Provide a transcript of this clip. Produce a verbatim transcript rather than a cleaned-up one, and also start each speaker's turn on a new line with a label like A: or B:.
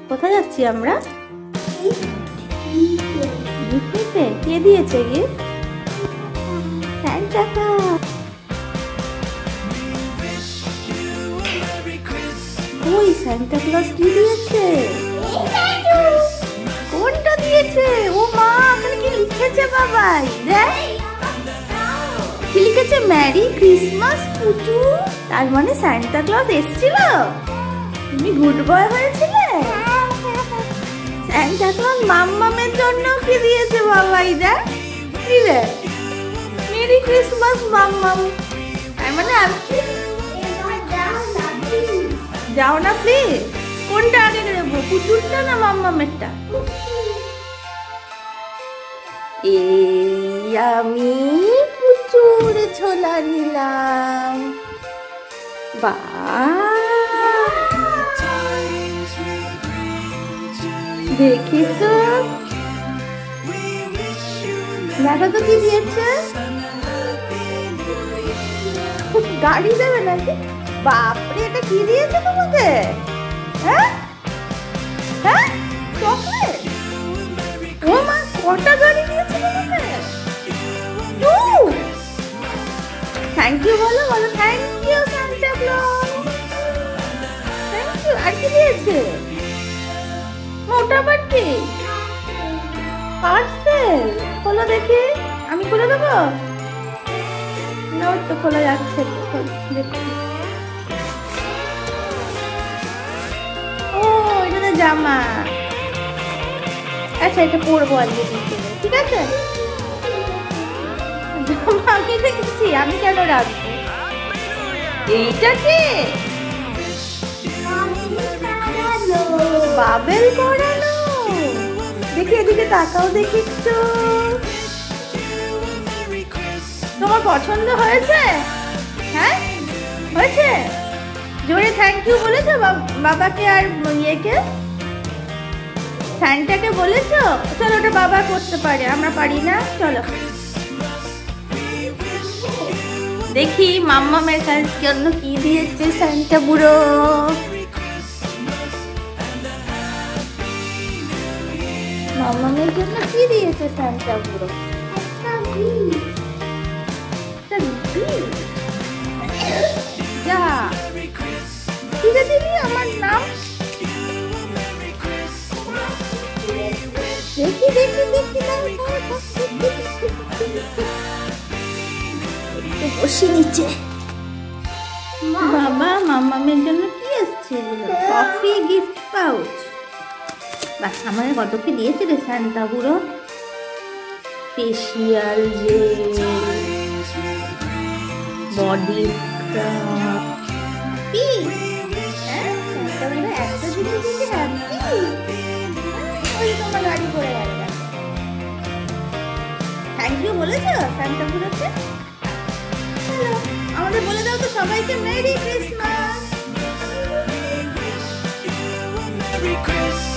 A: কোথায় যাচ্ছি আমরা? গিফট কে দিয়েছে গিফট? Santa Claus. ওই সান্টা ক্লজ কি দিয়েছে? কোনটা দিয়েছে? ও মা, এখানে কি লিখেছে বাবাই? দেখ কি লিখেছে, ম্যারি ক্রিসমাস পুচু। তার মানে সান্টা ক্লজ এসেছিল। তুমি গুড বয় হয়েছিলে। সান্টা ক্লজ মাম্মামের জন্য কি দিয়েছে বাবাই? দেখ কি রে, মেরি ক্রিসমাস মাম্মাম। তার মানে আমি যাও না প্লিজ। কোনটা আগে দেবো, পুচুরটা না মাম্মামেরটা? এই আমি পুচুর ছোলা নিলাম। বাহ, দেখি তো, দেখো তো কি দিয়েছে। গাড়ি দেবে নাকি? বাপরে, এটা কি দিয়েছে তোমাকে? হ্যাঁ হ্যাঁ, চকলেট। ও মা, কটা গাড়ি দিয়েছে তোমাকে? টু। থ্যাংক ইউ বলো, বলো thank you Santa Claus. Thank you. আর কি দিয়েছে? ওটা আবার কি? পার্সেল। খোলো দেখি, আমি খুলে দেবো না? ওই তো খোলা যাচ্ছে, দেখি। ও, এটা জামা। আচ্ছা, এটা পরবো আজকে বিকেলে, ঠিক আছে? জামা আমি দেখেছি, আমি কেন রাখবো? এইটা কি? বাবেল করানো। দেখি এদিকে তাকাও, দেখি তো। তোমার পছন্দ হয়েছে? হ্যাঁ হয়েছে। জোরে থ্যাংক ইউ বলেছো বাবাকে আর ইয়েকে? সান্টাকে বলেছো? চলো, ওটা বাবা করতে পারে, আমরা পারি না। চলো দেখি মাম্মামের জন্য কি দিয়েছে সান্টা বুড়ো। মাম্মামের জন্য কি দিয়েছে সান্টা বুড়ো? যা, ঠিক আছে, আমার নাম দেখি দেখি দেখি বসে নিচে। বাবা, মাম্মামের জন্য কি এসছে? Coffee gift pouch. বাহ, আমাকে কত কি দিয়েছে রে সান্টা বুড়ো। Facial gel, body scrub. হ্যাঁ, সান্টা বুড়ো এত জিনিস দিয়েছে। হ্যাপি। ওই তোমার গাড়ি করে গেল। থ্যাংক ইউ বলেছো সান্টা বুড়োকে? চলো, আমাদের বলে দাও তো সবাইকে মেরি ক্রিসমাস।